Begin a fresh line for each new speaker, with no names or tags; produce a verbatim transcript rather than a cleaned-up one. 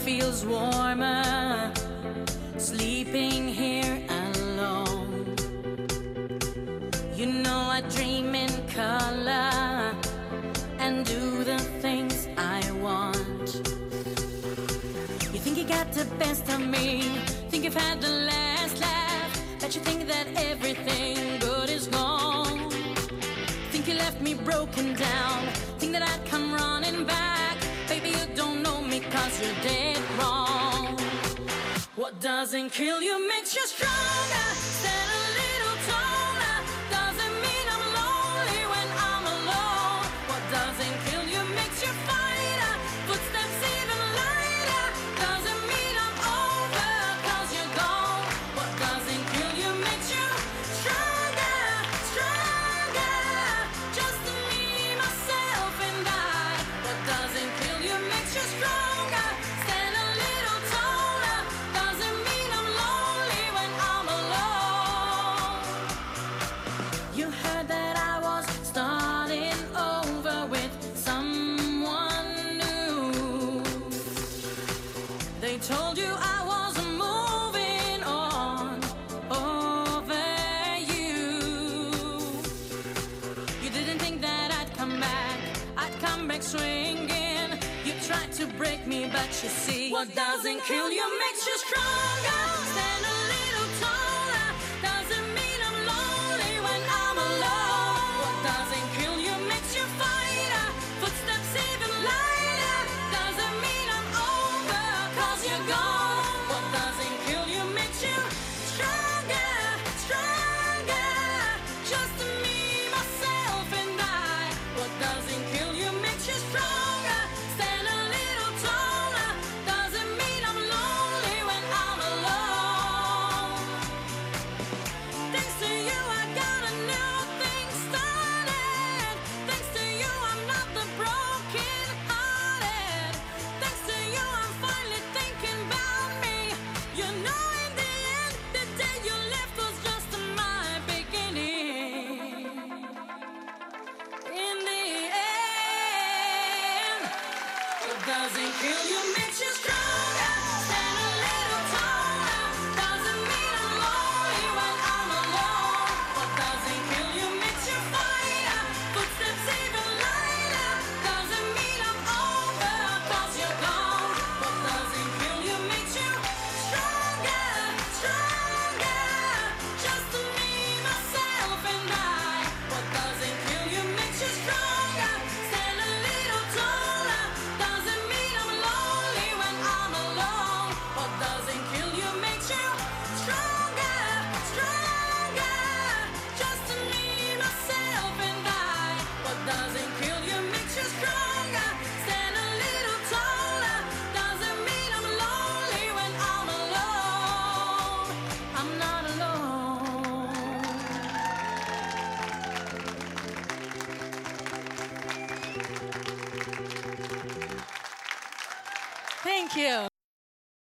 feels warmer sleeping here alone. You know I dream in color and do the things I want. You think you got the best of me, think you've had the last laugh, but you think that everything good is gone. Think you left me broken down, think that I'd come running back. Baby, you don't know me 'cause you're dead wrong. What doesn't kill you makes you stronger. Stand a little taller. Doesn't mean I'm lonely when I'm alone. What doesn't kill you makes you fighter. Footsteps even lighter. Doesn't mean I'm over 'cause you're gone. What doesn't kill you makes you stronger, stronger. Just me, myself and I. What doesn't kill you makes you stronger. Stand a little taller. Doesn't mean I'm lonely when I'm alone. You heard that I was starting over with someone new. They told you I was moving on over you. You didn't think that I'd come back, I'd come back swinging. You tried to break me, but you see, what doesn't kill you makes you stronger. Stand a little taller. Doesn't mean I'm lonely when I'm alone. What doesn't kill you makes you fighter. Footsteps even lighter. Doesn't mean I'm over 'cause you're gone. What doesn't kill you makes you stronger, stronger. Just me, myself and I. What doesn't kill you makes you stronger. Stand a little taller. Doesn't mean I'm lonely when I'm alone. Thanks to you, I got a new thing started. Thanks to you, I'm not the broken hearted. Thanks to you, I'm finally thinking about me. You know, in the end, the day you left was just my beginning. In the end, what doesn't kill you makes you stronger. Stand a little taller. Doesn't mean I'm lonely when I'm alone. What doesn't kill you makes you fighter. Footsteps even lighter. Doesn't mean I'm over 'cause you're gone. What doesn't kill you makes you stronger, stronger. Just me, myself and I. What doesn't kill you makes you stronger. Stand a little taller. Doesn't mean I'm lonely when I'm alone. What doesn't kill you makes you stronger, stronger. Just me, myself and I. What doesn't kill you makes you stronger. Stand a little taller. Doesn't mean I'm lonely when I'm alone. I'm not alone. Thank you.